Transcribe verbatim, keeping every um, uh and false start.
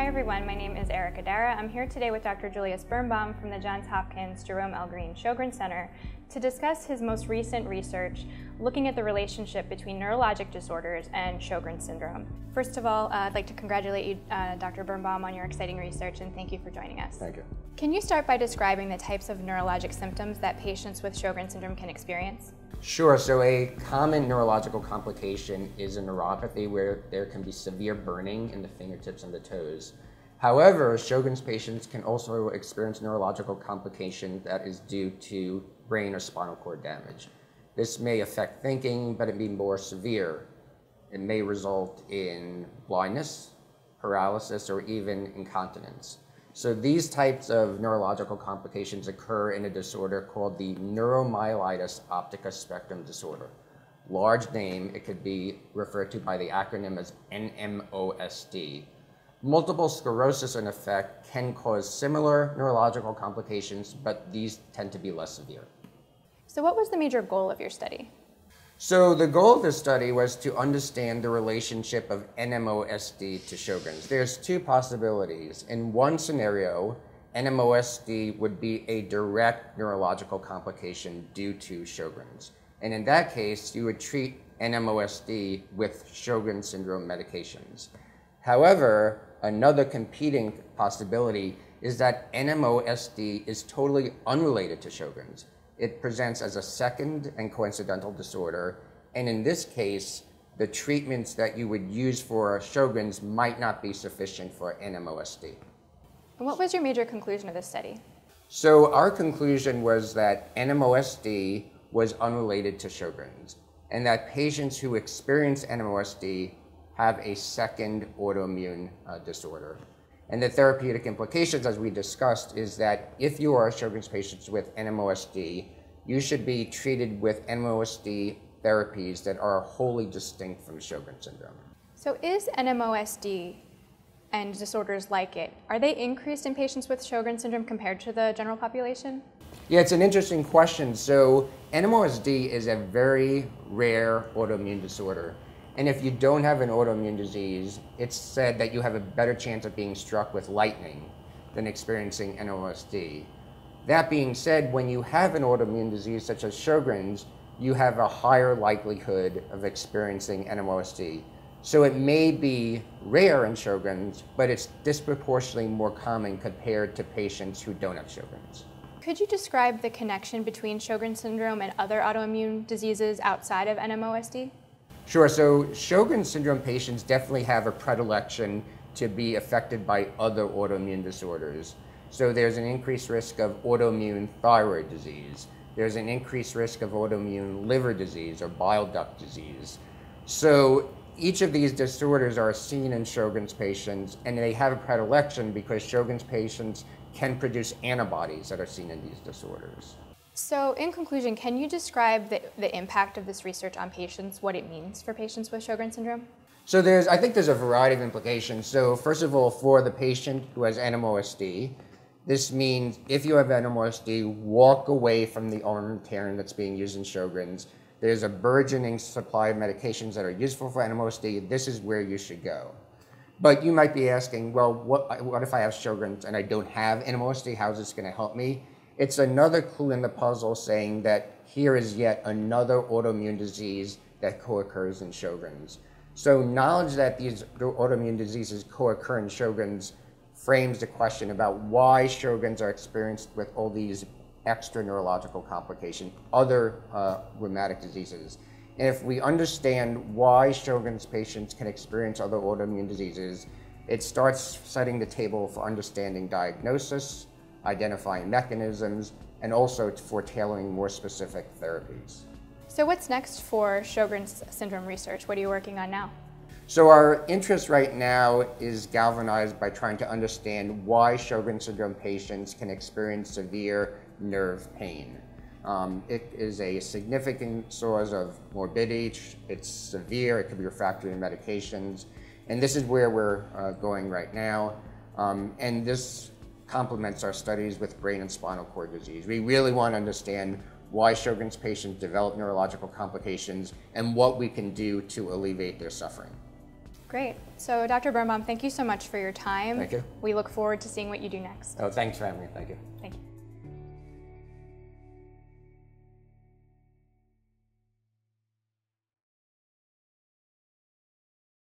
Hi everyone, my name is Erika Darrah. I'm here today with Doctor Julius Birnbaum from the Johns Hopkins Jerome L. Green Sjögren Center to discuss his most recent research looking at the relationship between neurologic disorders and Sjögren syndrome. First of all, uh, I'd like to congratulate you, uh, Doctor Birnbaum, on your exciting research, and thank you for joining us. Thank you. Can you start by describing the types of neurologic symptoms that patients with Sjögren syndrome can experience? Sure, so a common neurological complication is a neuropathy where there can be severe burning in the fingertips and the toes. However, Sjögren's patients can also experience neurological complication that is due to brain or spinal cord damage. This may affect thinking, but it may be more severe. It may result in blindness, paralysis, or even incontinence. So these types of neurological complications occur in a disorder called the neuromyelitis optica spectrum disorder. Large name, it could be referred to by the acronym as N M O S D. Multiple sclerosis, in effect, can cause similar neurological complications, but these tend to be less severe. So what was the major goal of your study? So the goal of this study was to understand the relationship of N M O S D to Sjögren's. There's two possibilities. In one scenario, N M O S D would be a direct neurological complication due to Sjögren's. And in that case, you would treat N M O S D with Sjögren syndrome medications. However, another competing possibility is that N M O S D is totally unrelated to Sjögren's. It presents as a second and coincidental disorder, and in this case, the treatments that you would use for Sjögren's might not be sufficient for N M O S D. And what was your major conclusion of this study? So our conclusion was that N M O S D was unrelated to Sjögren's, and that patients who experience N M O S D have a second autoimmune uh, disorder. And the therapeutic implications, as we discussed, is that if you are Sjögren's patients with N M O S D, you should be treated with N M O S D therapies that are wholly distinct from Sjögren syndrome. So is N M O S D and disorders like it, are they increased in patients with Sjögren syndrome compared to the general population? Yeah, it's an interesting question. So N M O S D is a very rare autoimmune disorder. And if you don't have an autoimmune disease, it's said that you have a better chance of being struck with lightning than experiencing N M O S D. That being said, when you have an autoimmune disease such as Sjögren's, you have a higher likelihood of experiencing N M O S D. So it may be rare in Sjögren's, but it's disproportionately more common compared to patients who don't have Sjögren's. Could you describe the connection between Sjögren syndrome and other autoimmune diseases outside of N M O S D? Sure, so Sjögren syndrome patients definitely have a predilection to be affected by other autoimmune disorders. So there's an increased risk of autoimmune thyroid disease. There's an increased risk of autoimmune liver disease or bile duct disease. So each of these disorders are seen in Sjögren's patients, and they have a predilection because Sjögren's patients can produce antibodies that are seen in these disorders. So in conclusion, can you describe the, the impact of this research on patients, what it means for patients with Sjögren syndrome? So there's, I think there's a variety of implications. So first of all, for the patient who has N M O S D, this means if you have N M O S D, walk away from the armamentarium that's being used in Sjögren's. There's a burgeoning supply of medications that are useful for N M O S D. This is where you should go. But you might be asking, well, what, what if I have Sjögren's and I don't have N M O S D? How is this going to help me? It's another clue in the puzzle saying that here is yet another autoimmune disease that co-occurs in Sjögren's. So knowledge that these autoimmune diseases co-occur in Sjögren's frames the question about why Sjögren's are experienced with all these extra neurological complications, other uh, rheumatic diseases. And if we understand why Sjögren's patients can experience other autoimmune diseases, it starts setting the table for understanding diagnosis, identifying mechanisms, and also for tailoring more specific therapies. So what's next for Sjögren's syndrome research? What are you working on now? So our interest right now is galvanized by trying to understand why Sjögren syndrome patients can experience severe nerve pain. Um, it is a significant source of morbidity. It's severe. It could be refractory to medications. And this is where we're uh, going right now. Um, and this complements our studies with brain and spinal cord disease. We really want to understand why Sjögren's patients develop neurological complications and what we can do to alleviate their suffering. Great. So Doctor Birnbaum, thank you so much for your time. Thank you. We look forward to seeing what you do next. Oh, thanks for having me. Thank you. Thank you.